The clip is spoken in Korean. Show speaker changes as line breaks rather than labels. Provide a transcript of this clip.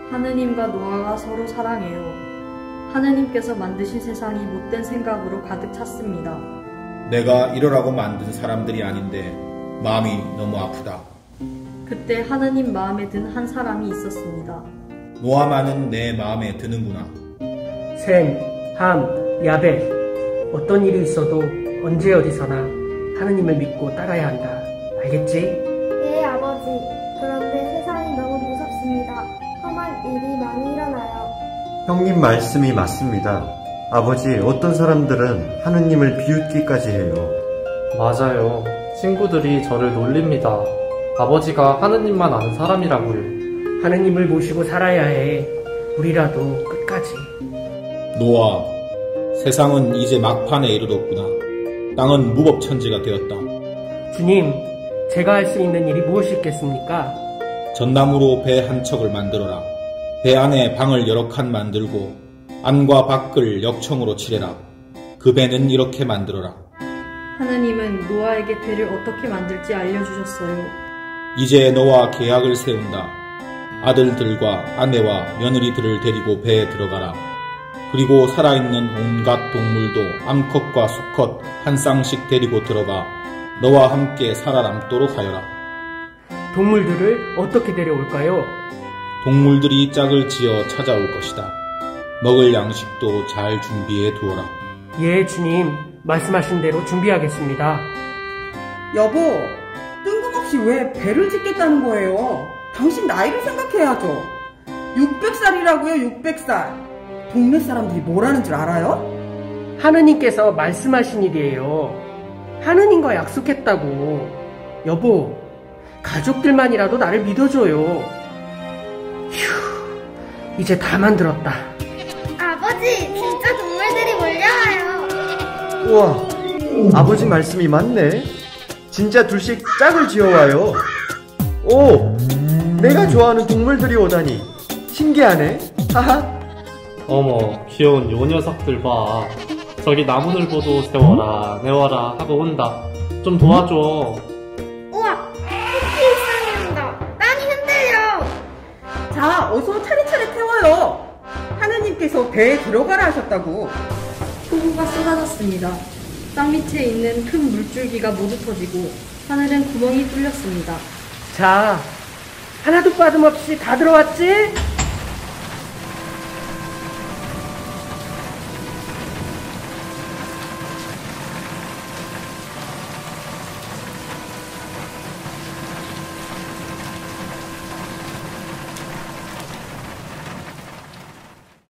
하느님과 노아가 서로 사랑해요. 하느님께서 만드신 세상이 못된 생각으로 가득 찼습니다.
내가 이러라고 만든 사람들이 아닌데 마음이 너무 아프다.
그때 하느님 마음에 든 한 사람이 있었습니다.
노아만은 내 마음에 드는구나.
셈, 함, 야벳. 어떤 일이 있어도 언제 어디서나 하느님을 믿고 따라야 한다. 알겠지?
예, 아버지. 그런데 세상이 너무 무섭습니다. 험한 일이 많이 일어나요.
형님 말씀이 맞습니다. 아버지, 어떤 사람들은 하느님을 비웃기까지 해요.
맞아요. 친구들이 저를 놀립니다. 아버지가 하느님만 아는 사람이라고요.
하느님을 모시고 살아야 해. 우리라도 끝까지.
노아, 세상은 이제 막판에 이르렀구나. 땅은 무법천지가 되었다.
주님, 제가 할 수 있는 일이 무엇이 있겠습니까?
전나무로 배 한 척을 만들어라. 배 안에 방을 여러 칸 만들고 안과 밖을 역청으로 칠해라. 그 배는 이렇게 만들어라.
하느님은 노아에게 배를 어떻게 만들지 알려주셨어요.
이제 너와 계약을 세운다. 아들들과 아내와 며느리들을 데리고 배에 들어가라. 그리고 살아있는 온갖 동물도 암컷과 수컷 한 쌍씩 데리고 들어가 너와 함께 살아남도록 하여라.
동물들을 어떻게 데려올까요?
동물들이 짝을 지어 찾아올 것이다. 먹을 양식도 잘 준비해 두어라.
예, 주님. 말씀하신 대로 준비하겠습니다.
여보, 뜬금없이 왜 배를 짓겠다는 거예요? 당신 나이를 생각해야죠. 600살이라고요, 600살. 동네 사람들이 뭐라는 줄 알아요?
하느님께서 말씀하신 일이에요. 하느님과 약속했다고. 여보, 가족들만이라도 나를 믿어줘요. 휴, 이제 다 만들었다.
아버지, 진짜 동물들이 몰려와요.
우와, 아버지 말씀이 맞네. 진짜 둘씩 짝을 지어와요. 오, 내가 좋아하는 동물들이 오다니 신기하네. 하하.
어머, 귀여운 요 녀석들 봐. 저기 나무늘보도 세워라, 내워라 하고 온다. 좀 도와줘.
우와, 토끼 이상이 온다. 땅이 흔들려.
자, 어서 차례차례 태워요. 하느님께서 배에 들어가라 하셨다고.
폭우가 쏟아졌습니다. 땅 밑에 있는 큰 물줄기가 모두 터지고 하늘엔 구멍이 뚫렸습니다.
자, 하나도 빠짐없이 다 들어왔지?